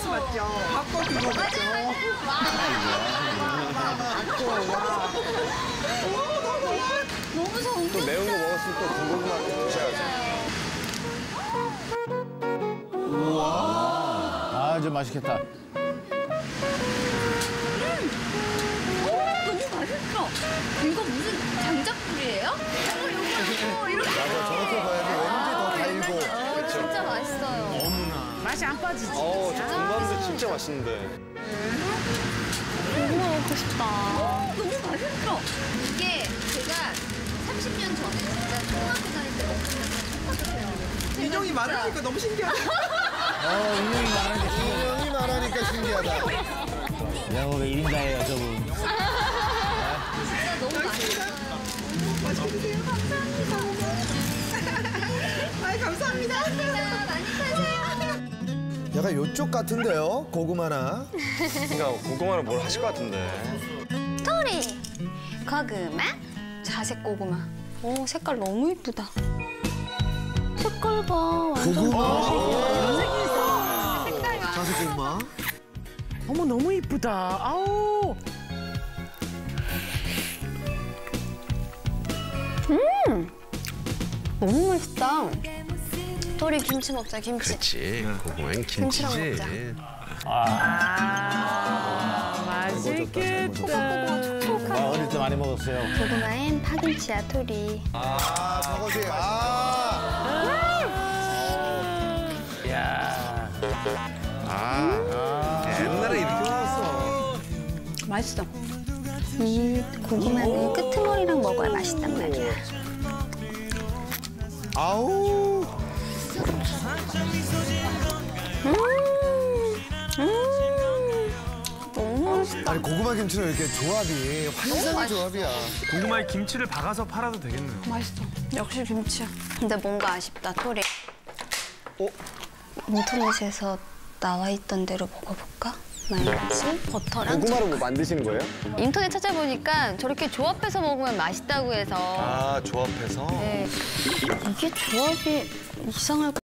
맞죠? 바꿔 그거 맞죠? 너무 좋은 또 매운 거 먹었으면 또 군고구마 드셔야죠. 우와. 아, 좀 맛있겠다. 너무 맛있어. 이거 무슨 장작불이에요? 이거 이렇게. 맞아, 저렇게 봐야지 왠지 더 달고. 진짜 맛있어요. 맛이 안 빠지지. 저 군밤도 진짜 맛있는데. 고구마 먹고 싶다. 너무 맛있어. 이게 제가 30년 전에 진짜 초등학교 다닐 때 먹었는데 인형이 많으니까 너무 신기하다. 인형이 많으니까 신기하다. 인형이 말하니까 신기하다. 야, 왜 1인가예요, 저분. 진짜 너무 맛있어요. 맛있게 드세요. 감사합니다. 아이, 감사합니다. 많이 파세요. 약간 요쪽 같은데요? 고구마나. 그러니까 고구마는 뭘 하실 것 같은데. 토리 고구마 자색 고구마. 오 색깔 너무 이쁘다. 색깔 봐. 고구마. 색깔 봐. 자색 고구마. 어머, 너무 이쁘다. 아우. 너무 맛있다. 토리 김치 먹자 김치. 그렇지. 고구마엔 김치랑 김치지. 맛있겠다. 어릴 때 많이 먹었어요. 고구마엔 파김치야 토리. 저거지. 이야. 옛날에 이렇게 먹었어. 맛있어. 이 고구마는 끄트머리랑 먹어야 맛있단 말이야. 아우. 너무 맛있다. 아니, 고구마 김치는 이렇게 조합이 환상의 조합이야. 고구마에 김치를 박아서 팔아도 되겠네요. 맛있어. 역시 김치야. 근데 뭔가 아쉽다, 토리. 인터넷에서 나와 있던 대로 먹어볼까? 마요네즈, 버터랑 고구마로 뭐 만드시는 거예요? 인터넷 찾아보니까 저렇게 조합해서 먹으면 맛있다고 해서 조합해서? 네. 이게 조합이 이상할